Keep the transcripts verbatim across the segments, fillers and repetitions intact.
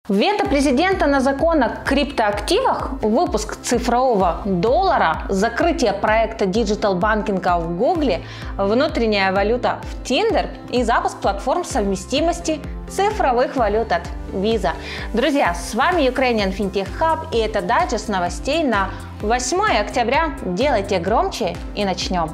Вето президента на закон о криптоактивах, выпуск цифрового доллара, закрытие проекта диджитал-банкинга в Гугле, внутренняя валюта в Tinder и запуск платформ совместимости цифровых валют от Visa. Друзья, с вами Ukrainian Fintech Hub, и это дайджест новостей на восьмое октября. Делайте громче и начнем.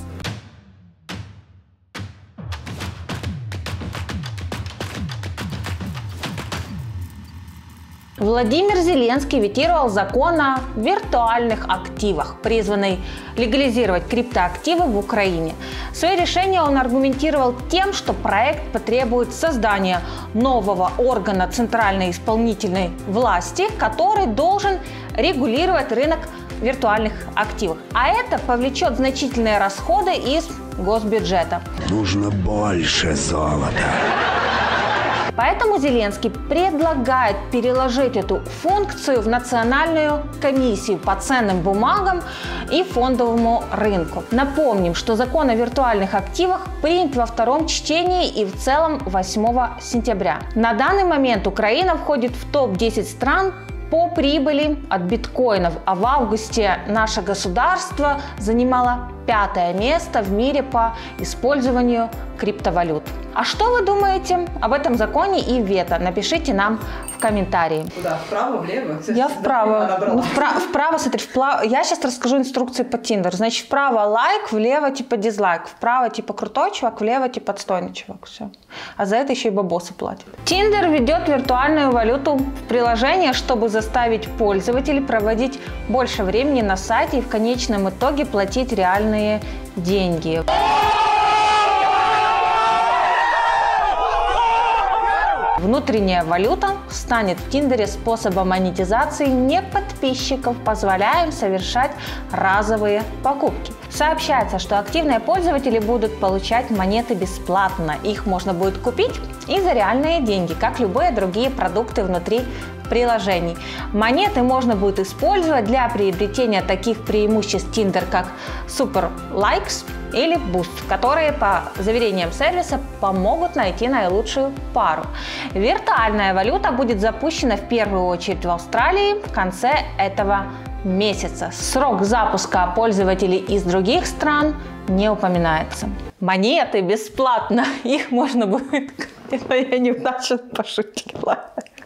Владимир Зеленский ветировал закон о виртуальных активах, призванный легализировать криптоактивы в Украине. Свое решение он аргументировал тем, что проект потребует создания нового органа центральной исполнительной власти, который должен регулировать рынок виртуальных активов. А это повлечет значительные расходы из госбюджета. Нужно больше золота. Поэтому Зеленский предлагает переложить эту функцию в Национальную комиссию по ценным бумагам и фондовому рынку. Напомним, что закон о виртуальных активах принят во втором чтении и в целом восьмого сентября. На данный момент Украина входит в топ десять стран по прибыли от биткоинов, а в августе наше государство занимало пятое место в мире по использованию криптовалют. А что вы думаете об этом законе и вето? Напишите нам в комментарии. Куда? Вправо, влево? Я вправо. Ну, вправо, вправо, смотри, вправо. Я сейчас расскажу инструкции по Tinder. Значит, вправо лайк, влево типа дизлайк, вправо типа крутой чувак, влево типа отстойный чувак. Все. А за это еще и бабосы платят. Tinder ведет виртуальную валюту в приложение, чтобы заставить пользователей проводить больше времени на сайте и в конечном итоге платить реальные деньги. Внутренняя валюта станет в Тиндере способом монетизации неподписчиков, позволяя им совершать разовые покупки. Сообщается, что активные пользователи будут получать монеты бесплатно. Их можно будет купить и за реальные деньги, как любые другие продукты внутри приложений. Монеты можно будет использовать для приобретения таких преимуществ Tinder, как Super Likes или Boost, которые, по заверениям сервиса, помогут найти наилучшую пару. Виртуальная валюта будет запущена в первую очередь в Австралии в конце этого месяца. Срок запуска пользователей из других стран не упоминается. Монеты бесплатно, их можно будет... Я неудачно пошутила.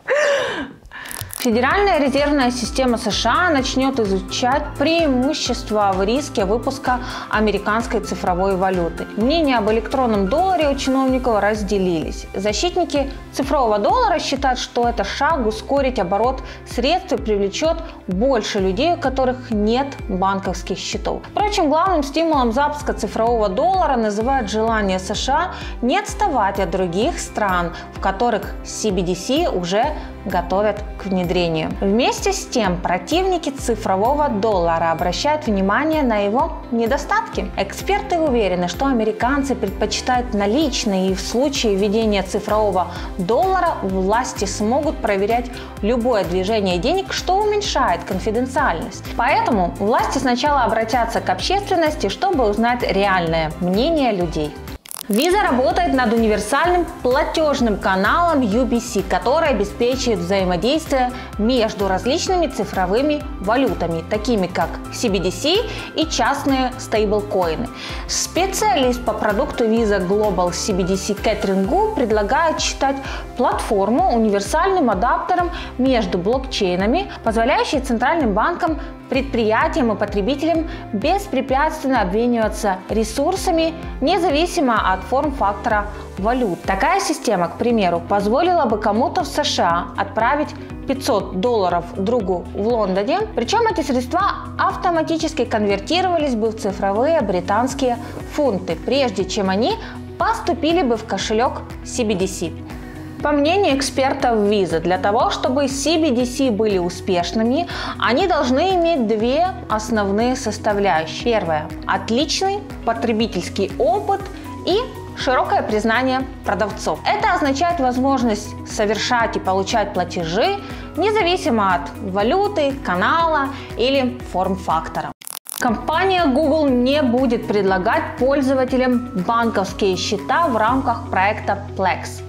Федеральная резервная система США начнет изучать преимущества в риске выпуска американской цифровой валюты. Мнения об электронном долларе у чиновников разделились. Защитники цифрового доллара считают, что это шаг ускорить оборот средств и привлечет больше людей, у которых нет банковских счетов. Впрочем, главным стимулом запуска цифрового доллара называют желание США не отставать от других стран, в которых си би ди си уже готовят к внедрению. Вместе с тем, противники цифрового доллара обращают внимание на его недостатки. Эксперты уверены, что американцы предпочитают наличные, и в случае введения цифрового доллара власти смогут проверять любое движение денег, что уменьшает конфиденциальность. Поэтому власти сначала обратятся к общественности, чтобы узнать реальное мнение людей. Visa работает над универсальным платежным каналом ю би си, который обеспечивает взаимодействие между различными цифровыми валютами, такими как си би ди си и частные стейблкоины. Специалист по продукту Visa Global си би ди си Кэтрин Гу предлагает считать платформу универсальным адаптером между блокчейнами, позволяющей центральным банкам, предприятиям и потребителям беспрепятственно обмениваться ресурсами, независимо от форм-фактора валют. Такая система, к примеру, позволила бы кому-то в США отправить пятьсот долларов другу в Лондоне, причем эти средства автоматически конвертировались бы в цифровые британские фунты, прежде чем они поступили бы в кошелек си би ди си. По мнению экспертов Visa, для того, чтобы си би ди си были успешными, они должны иметь две основные составляющие. Первое – отличный потребительский опыт и широкое признание продавцов. Это означает возможность совершать и получать платежи независимо от валюты, канала или форм-фактора. Компания Google не будет предлагать пользователям банковские счета в рамках проекта Plex.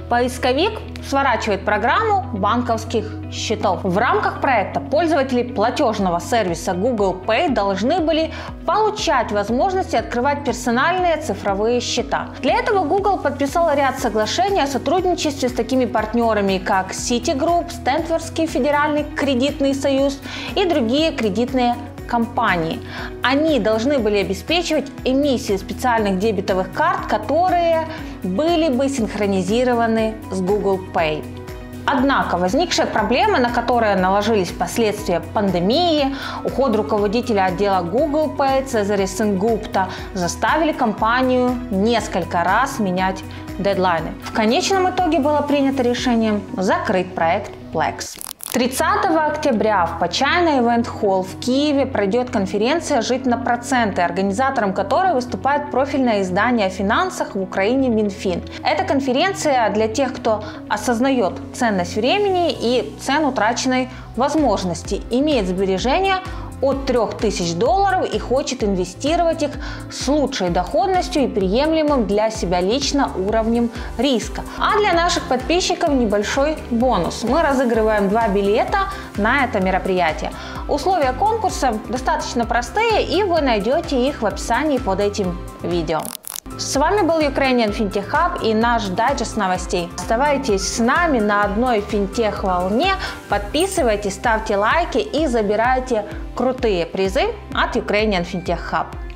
Поисковик сворачивает программу банковских счетов. В рамках проекта пользователи платежного сервиса Google Pay должны были получать возможности открывать персональные цифровые счета. Для этого Google подписал ряд соглашений о сотрудничестве с такими партнерами, как Citigroup, Стэнфордский федеральный кредитный союз и другие кредитные компании. Они должны были обеспечивать эмиссию специальных дебетовых карт, которые были бы синхронизированы с Google Pay. Однако возникшие проблемы, на которые наложились последствия пандемии, уход руководителя отдела Google Pay Цезаря Сенгупта, заставили компанию несколько раз менять дедлайны. В конечном итоге было принято решение закрыть проект Plex. тридцатого октября в Почайна Event Hall в Киеве пройдет конференция «Жить на проценты», организатором которой выступает профильное издание о финансах в Украине Минфин. Эта конференция для тех, кто осознает ценность времени и цену утраченной возможности, имеет сбережения от трёх тысяч долларов и хочет инвестировать их с лучшей доходностью и приемлемым для себя лично уровнем риска. А для наших подписчиков небольшой бонус. Мы разыгрываем два билета на это мероприятие. Условия конкурса достаточно простые, и вы найдете их в описании под этим видео. С вами был Ukrainian Fintech Hub и наш дайджест новостей. Оставайтесь с нами на одной финтех-волне, подписывайтесь, ставьте лайки и забирайте крутые призы от Ukrainian Fintech Hub.